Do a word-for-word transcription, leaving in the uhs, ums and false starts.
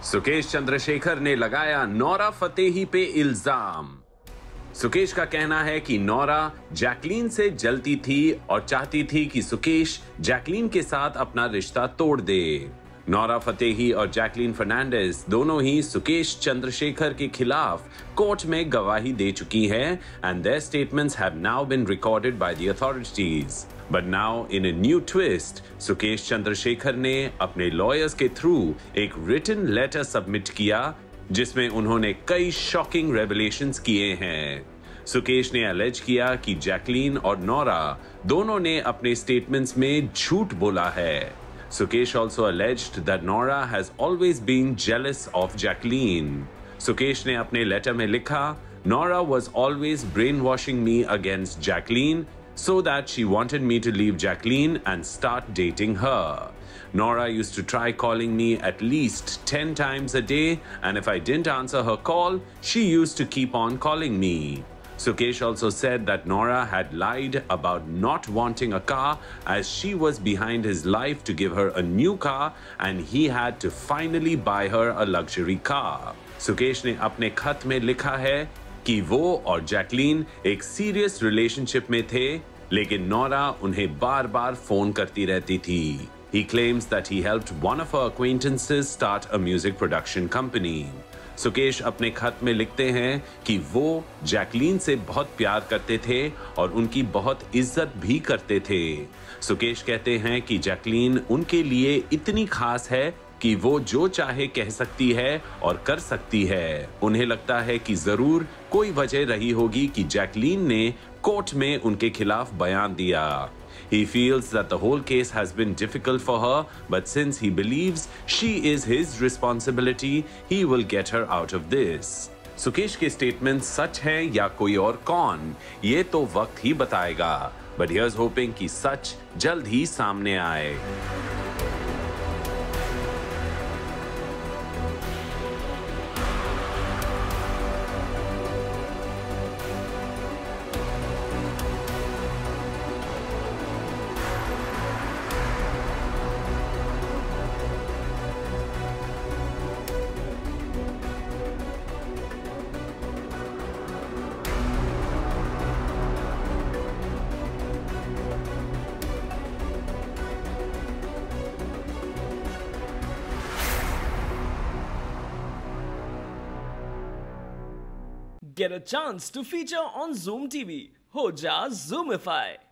सुकेश चंद्रशेखर ने लगाया Nora Fatehi पे इल्जाम। सुकेश का कहना है कि नोरा जैकलीन से जलती थी और चाहती थी कि सुकेश जैकलीन के साथ अपना रिश्ता तोड़ दे। नोरा फतेही और जैकलीन फर्नांडिस दोनों ही सुकेश चंद्रशेखर के खिलाफ कोर्ट में गवाही दे चुकी हैं and their statements have now been recorded by the authorities. But now in a new twist, Sukesh Chandrashekhar ने अपने लॉयर्स के थ्रू एक रिटन लेटर सबमिट किया जिसमें उन्होंने कई शॉकिंग रेवलेशंस किए हैं। सुकेश ने अलेज किया कि जैकलीन और नोरा दोनों ने अपने स्टेटमेंट्स में झूठ बोला है। Sukesh also alleged that Nora has always been jealous of Jacqueline. Sukesh ने अपने लेटर में लिखा, Nora was always brainwashing me against Jacqueline so that she wanted me to leave Jacqueline and start dating her. Nora used to try calling me at least ten times a day, and if I didn't answer her call, she used to keep on calling me. Sukesh also said that Nora had lied about not wanting a car as she was behind his life to give her a new car and he had to finally buy her a luxury car. Sukesh ने अपने खत में लिखा है कि वो और Jacqueline एक सीरियस रिलेशनशिप में थे, लेकिन नोरा उन्हें बार-बार फोन करती रहती थी. He claims that he helped one of her acquaintances start a music production company. Sukesh अपने खत में लिखते हैं कि वो जैकलीन से बहुत प्यार करते थे और उनकी बहुत इज्जत भी करते थे। सुकेश कहते हैं कि जैकलीन उनके लिए इतनी खास है कि वो जो चाहे कह सकती है और कर सकती है। उन्हें लगता है कि जरूर कोई वजह रही होगी कि जैकलीन ने कोर्ट में उनके खिलाफ बयान दिया। He feels that the whole case has been difficult for her, but since he believes she is his responsibility, he will get her out of this. Sukesh के स्टेटमेंट सच हैं या कोई और कौन, ये तो वक्त ही बताएगा। But here's hoping कि सच जल्द ही सामने आए। Get a chance to feature on Zoom T V. हो जा Zoomify.